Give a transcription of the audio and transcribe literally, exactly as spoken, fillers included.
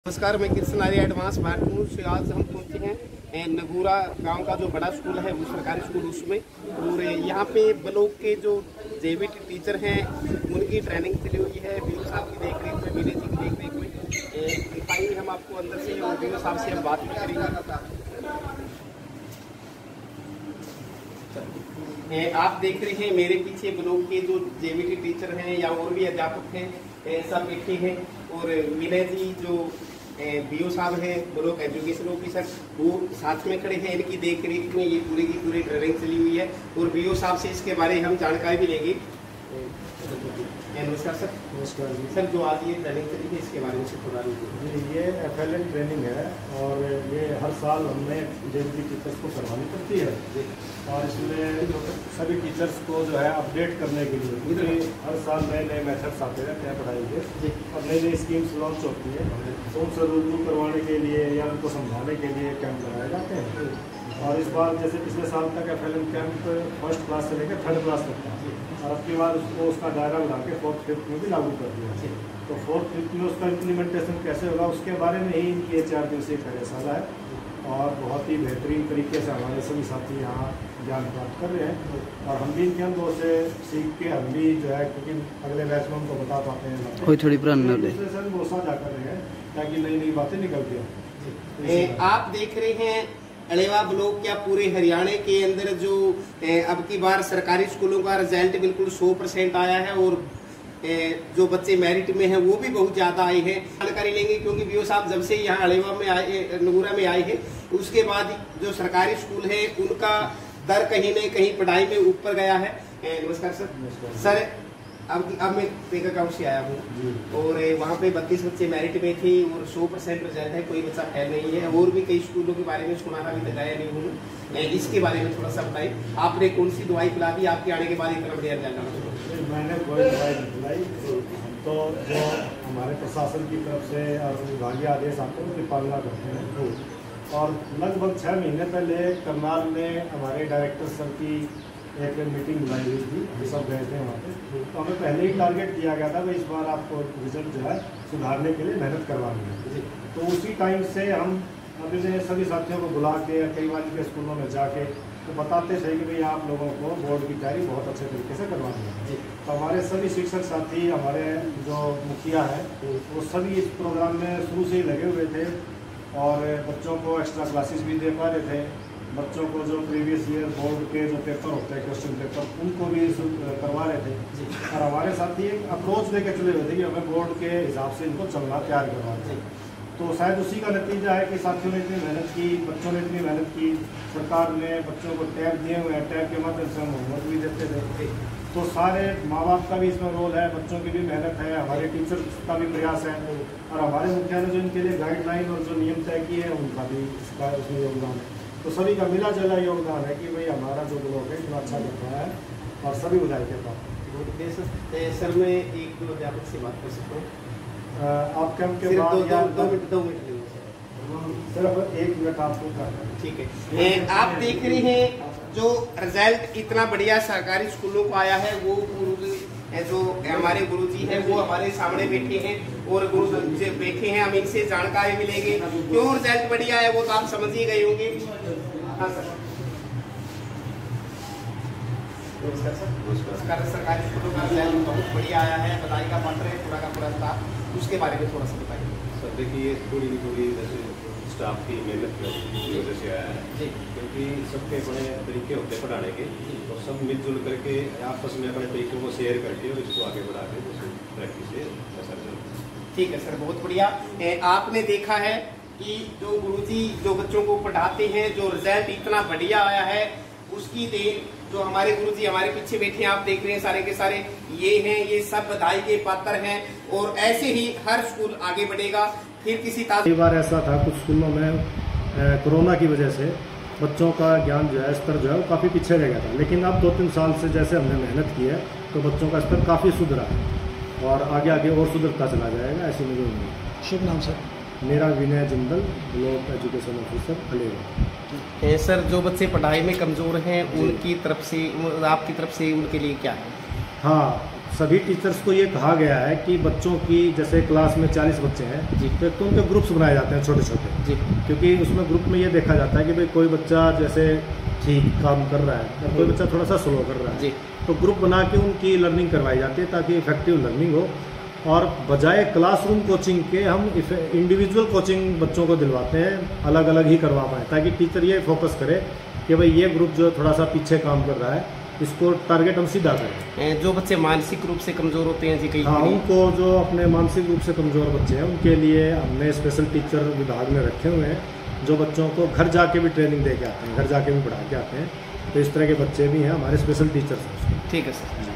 नमस्कार, मैं कृष्ण आर्य एडवांस भारतपुर से आज हम पहुंचे हैं नगूरा गांव का जो बड़ा स्कूल है वो सरकारी स्कूल उसमें। और यहाँ पे ब्लॉक के जो जेबीटी टीचर हैं उनकी ट्रेनिंग चली हुई है। बीओ साहब की देख रेख में, विनय जी की देख रेख में दिखाएंगे हम आपको अंदर से, और बीओ साहब से हम बात भी करेंगे। आप देख रहे हैं मेरे पीछे ब्लॉक के जो जेबीटी टीचर हैं या और भी अध्यापक हैं सब बैठे हैं, और विनय जी जो बीओ साहब हैं ब्लॉक एजुकेशन ऑफिसर वो साथ में खड़े हैं। इनकी देख रेख में ये पूरी की पूरी ट्रेनिंग चली हुई है, और बीओ साहब से इसके बारे में हम जानकारी भी लेंगे। नमस्कार सर। नमस्कार जी सर, जो आज ये ट्रेनिंग चली है इसके बारे में से थोड़ा जी। ये एफ एल एन ट्रेनिंग है और ये हर साल हमने जेबीटी टीचर्स को करवानी पड़ती है, और इसमें सभी टीचर्स को जो है अपडेट करने के लिए हर साल नए नए मेथड्स आते रहते हैं पढ़ाई के, और नई नई स्कीम्स लॉन्च होती है, तो उनसे रूबरू करवाने के लिए या उनको समझाने के लिए कैंप लगाए जाते हैं। और इस बार जैसे पिछले साल तक F L N camp first class से लेकर थर्ड क्लास तक था, और अब की बार उसको उसका दायरा बढ़ा के फोर्थ फिफ्थ में भी लागू कर दिया। तो फोर्थ फिफ्थ में उसका इम्प्लीमेंटेशन कैसे होगा उसके बारे में ही इनकी ये चार दिवसीय कार्यशाला है, और बहुत ही बेहतरीन तरीके से हमारे सभी साथी यहाँ ज्ञान प्राप्त कर रहे हैं, और हम भी इनके अनुभव से सीख के हम भी जो है, क्योंकि अगले बैच में हमको बता पाते हैं कोई थोड़ी पुराना वो साझा कर रहे हैं ताकि नई नई बातें निकलती हैं। आप देख रहे हैं अलेवा ब्लॉक या पूरे हरियाणा के अंदर जो अब की बार सरकारी स्कूलों का रिजल्ट बिल्कुल सौ परसेंट आया है, और जो बच्चे मेरिट में हैं वो भी बहुत ज़्यादा आए हैं। जानकारी लेंगे क्योंकि बीओ साहब जब से यहाँ अलेवा में आए, नगूरा में आए हैं, उसके बाद जो सरकारी स्कूल है उनका दर कहीं न कहीं पढ़ाई में ऊपर गया है। नमस्कार सर। सर, अब अब मैं पेगा गाँव से आया हूँ, और वहाँ पे बत्तीस बच्चे मेरिट में थे और सौ परसेंट रिजल्ट है, कोई बच्चा फेल नहीं है। और भी कई स्कूलों के बारे में सुना था, अभी लगाया नहीं हूँ, इसके बारे में थोड़ा सा बताइए। आपने कौन सी दवाई पिला दी आपके आने के बाद इतना बढ़िया रिजल्ट आना? मैंने कोई दवाई नहीं पिलाई, तो जो हमारे प्रशासन की तरफ से और विभागीय आदेश आते हैं उनकी पालना करते हैं। और लगभग छः महीने पहले करनाल में हमारे डायरेक्टर सर की एक मीटिंग बुलाई हुई थी, हम सब गए थे वहाँ पे, तो हमें पहले ही टारगेट दिया गया था भाई इस बार आपको रिजल्ट जो है सुधारने के लिए मेहनत करवानी है। तो उसी टाइम से हम अपने सभी साथियों को बुला के कई बार के स्कूलों में जाके तो बताते थे कि भाई आप लोगों को बोर्ड की तैयारी बहुत अच्छे तरीके से करवानी है। तो हमारे सभी शिक्षक साथी, हमारे जो मुखिया है, वो सभी इस प्रोग्राम में शुरू से ही लगे हुए थे, और बच्चों को एक्स्ट्रा क्लासेस भी दे पा रहे थे। बच्चों को जो प्रीवियस ईयर बोर्ड के जो पेपर होते हैं, क्वेश्चन पेपर, उनको भी करवा रहे थे, और हमारे साथ ही एक अप्रोच लेके चले हुए थे कि हमें बोर्ड के हिसाब से इनको चलना तैयार करवा थे। तो शायद उसी का नतीजा है कि साथियों ने इतनी मेहनत की, बच्चों ने इतनी मेहनत की, सरकार ने बच्चों को टैब दिए हुए हैं, टैब के माध्यम से हम होमवर्क भी देते थे। तो सारे माँ बाप का भी इसमें रोल है, बच्चों की भी मेहनत है, हमारे टीचर्स का भी प्रयास है, और हमारे मुखिया ने जो इनके लिए गाइडलाइन और जो नियम तय किए हैं उनका भी इसका उसमें योगदान है। तो सभी का मिला जुला योगदान है कि भाई हमारा जो ब्लॉक है इतना अच्छा कर रहा है, और सभी बधाई के पास। सर, मैं एक दो अध्यापक से बात कर सकता हूँ? आप कैंप के बाद दो, दो, दो मिनट दो मिनट सिर्फ एक मिनट आपको करना है। ठीक है। आप देख रहे हैं जो रिजल्ट इतना बढ़िया सरकारी स्कूलों को आया है, वो गुरु जो हमारे गुरुजी हैं वो हमारे सामने बैठे हैं, और गुरु जी बैठे हैं, हम इनसे जानकारी मिलेंगे क्यों रिजल्ट बढ़िया है, वो तो आप समझ ही गए होंगे। हाँ सर। नमस्कार सर। सरकारी स्कूलों का रिजल्ट बहुत बढ़िया आया है, बधाई का पात्र है पूरा का पूरा स्टाफ, उसके बारे में थोड़ा सा बताइए। सर देखिए, थोड़ी थोड़ी जैसे स्टाफ की मेहनत की वजह से आया है, क्योंकि सबके बड़े तरीके होते हैं पढ़ाने के, तो सब मिलजुल करके आपस में अपने तरीकों को शेयर करके और इसको आगे बढ़ा के प्रैक्टिस से असर चलता है। ठीक है सर, बहुत बढ़िया। आपने देखा है कि जो गुरुजी जो बच्चों को पढ़ाते हैं, जो रिजल्ट इतना बढ़िया आया है, उसकी देन जो हमारे गुरुजी हमारे पीछे बैठे हैं, आप देख रहे हैं सारे के सारे ये हैं, ये सब बधाई के पात्र हैं, और ऐसे ही हर स्कूल आगे बढ़ेगा। फिर किसी कई बार ऐसा था कुछ स्कूलों में कोरोना की वजह से बच्चों का ज्ञान जो है स्तर जो है वो काफ़ी पीछे रह गया था, लेकिन अब दो तीन साल से जैसे हमने मेहनत की है तो बच्चों का स्तर काफ़ी सुधरा है, और आगे आगे और सुधरता चला जाएगा, ऐसी मुझे उम्मीद है। शुभ नाम सर? मेरा Vinay Jindal, block education officer Alewa. Sir, जो बच्चे पढ़ाई में कमज़ोर हैं उनकी तरफ से, आपकी तरफ से उनके लिए क्या है? हाँ, सभी टीचर्स को ये कहा गया है कि बच्चों की जैसे क्लास में चालीस बच्चे हैं जी, तो एक तो उनके ग्रुप्स बनाए जाते हैं छोटे छोटे जी, क्योंकि उसमें ग्रुप में ये देखा जाता है कि भाई कोई बच्चा जैसे ठीक काम कर रहा है और कोई बच्चा थोड़ा सा स्लो कर रहा है, जी, तो ग्रुप बना के उनकी लर्निंग करवाई जाती है ताकि इफेक्टिव लर्निंग हो। और बजाय क्लासरूम कोचिंग के हम इंडिविजुअल कोचिंग बच्चों को दिलवाते हैं, अलग अलग ही करवा पाएँ ताकि टीचर ये फोकस करे कि भाई ये ग्रुप जो थोड़ा सा पीछे काम कर रहा है इसको टारगेट हम सीधा करें। ए, जो बच्चे मानसिक रूप से कमजोर होते हैं जी, कई हाँ, उनको जो अपने मानसिक रूप से कमज़ोर बच्चे हैं उनके लिए हमने स्पेशल टीचर विभाग में रखे हुए हैं जो बच्चों को घर जाके भी ट्रेनिंग दे के आते हैं, घर जाके भी पढ़ा के आते हैं। तो इस तरह के बच्चे भी हैं, हमारे स्पेशल टीचर्स हैं। ठीक है सर।